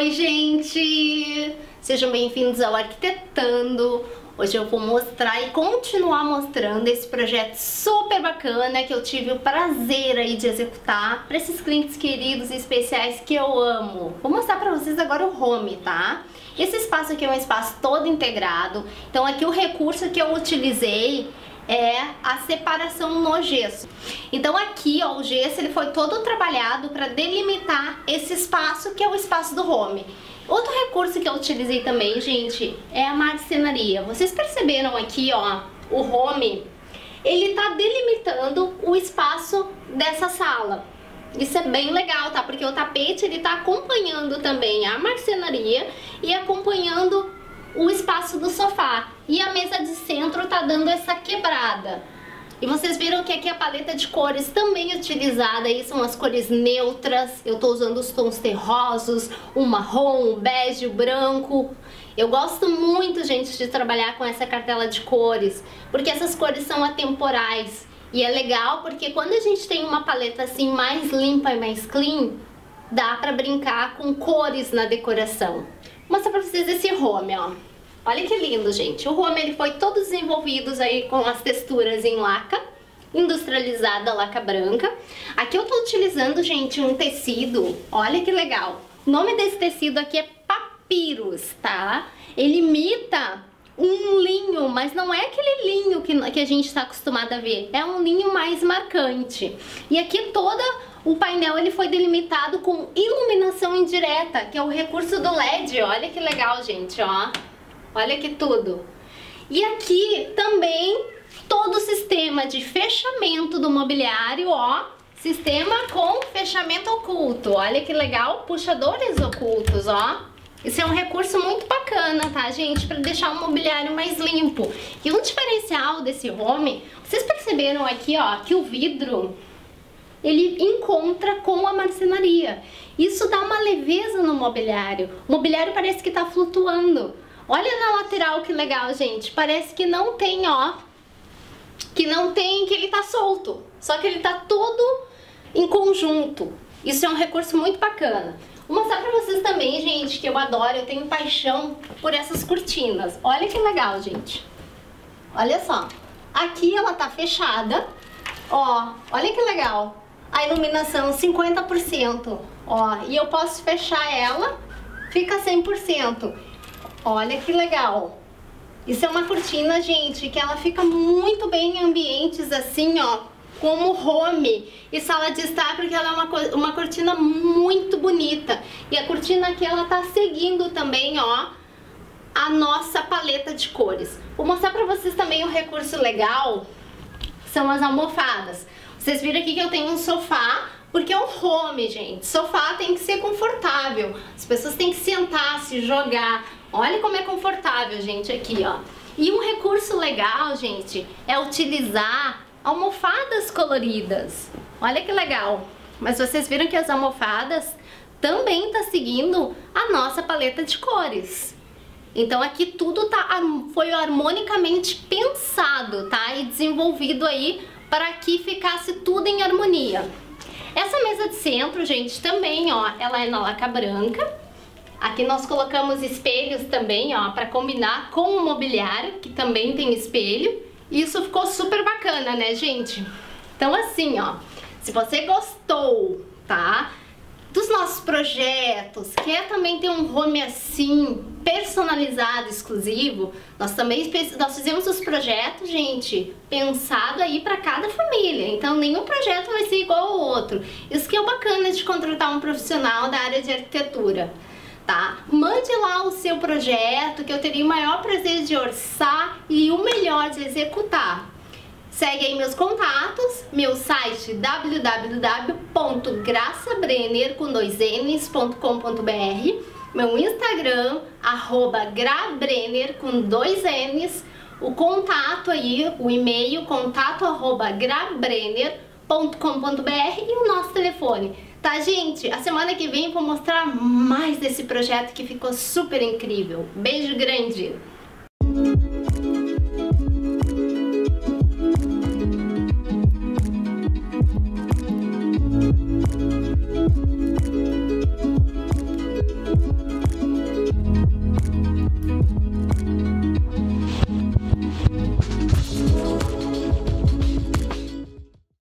Oi, gente! Sejam bem-vindos ao Arquitetando. Hoje eu vou mostrar e continuar mostrando esse projeto super bacana que eu tive o prazer aí de executar para esses clientes queridos e especiais que eu amo. Vou mostrar para vocês agora o home, tá? Esse espaço aqui é um espaço todo integrado, então aqui o recurso que eu utilizei é a separação no gesso. Então aqui, ó, o gesso ele foi todo trabalhado para delimitar esse espaço que é o espaço do home. Outro recurso que eu utilizei também, gente, é a marcenaria. Vocês perceberam aqui, ó, o home, ele tá delimitando o espaço dessa sala. Isso é bem legal, tá? Porque o tapete ele tá acompanhando também a marcenaria e acompanhando o espaço do sofá. E a mesa de centro tá dando essa quebrada. E vocês viram que aqui a paleta de cores também utilizada aí são as cores neutras. Eu tô usando os tons terrosos, o marrom, o bege, o branco. Eu gosto muito, gente, de trabalhar com essa cartela de cores, porque essas cores são atemporais. E é legal porque quando a gente tem uma paleta assim mais limpa e mais clean, dá pra brincar com cores na decoração. Vou mostrar pra vocês esse home, ó. Olha que lindo, gente. O home ele foi todo desenvolvido aí com as texturas em laca, industrializada, laca branca. Aqui eu tô utilizando, gente, um tecido. Olha que legal. O nome desse tecido aqui é papyrus, tá? Ele imita um linho, mas não é aquele linho que a gente está acostumado a ver. É um linho mais marcante. E aqui todo o painel ele foi delimitado com iluminação indireta, que é o recurso do LED. Olha que legal, gente, ó. Olha que tudo. E aqui também todo o sistema de fechamento do mobiliário, ó. Sistema com fechamento oculto. Olha que legal, puxadores ocultos, ó. Isso é um recurso muito bacana, tá, gente? Para deixar o mobiliário mais limpo. E um diferencial desse home, vocês perceberam aqui, ó, que o vidro ele encontra com a marcenaria. Isso dá uma leveza no mobiliário. O mobiliário parece que tá flutuando. Olha na lateral que legal, gente. Parece que não tem, ó. Que ele tá solto. Só que ele tá todo em conjunto. Isso é um recurso muito bacana. Vou mostrar pra vocês também, gente, que eu adoro. Eu tenho paixão por essas cortinas. Olha que legal, gente. Olha só. Aqui ela tá fechada. Ó, olha que legal. A iluminação 50%. Ó, e eu posso fechar ela. Fica 100%. Olha que legal. Isso é uma cortina, gente, que ela fica muito bem em ambientes assim, ó, como home e sala de estar, porque ela é uma cortina muito bonita. E a cortina aqui, ela tá seguindo também, ó, a nossa paleta de cores. Vou mostrar pra vocês também um recurso legal, são as almofadas. Vocês viram aqui que eu tenho um sofá, porque é um home, gente. Sofá tem que ser confortável. As pessoas têm que sentar, se jogar. Olha como é confortável, gente, aqui, ó. E um recurso legal, gente, é utilizar almofadas coloridas. Olha que legal. Mas vocês viram que as almofadas também tá seguindo a nossa paleta de cores. Então aqui tudo foi harmonicamente pensado, tá? E desenvolvido aí para que ficasse tudo em harmonia. Essa mesa de centro, gente, também, ó, ela é na laca branca. Aqui nós colocamos espelhos também, ó, para combinar com o mobiliário, que também tem espelho. E isso ficou super bacana, né, gente? Então assim, ó, se você gostou, tá, dos nossos projetos, quer também ter um home assim, personalizado, exclusivo, nós fizemos os projetos, gente, pensado aí para cada família. Então nenhum projeto vai ser igual ao outro. Isso que é o bacana de contratar um profissional da área de arquitetura. Tá? Mande lá o seu projeto, que eu teria o maior prazer de orçar e o melhor de executar. Segue aí meus contatos, meu site www.graçabrenner.com.br, meu Instagram @grabrenner com 2 N's, o contato aí, o e-mail contato@grabrenner.com.br e o nosso telefone. Tá, gente? A semana que vem eu vou mostrar mais desse projeto que ficou super incrível. Beijo grande!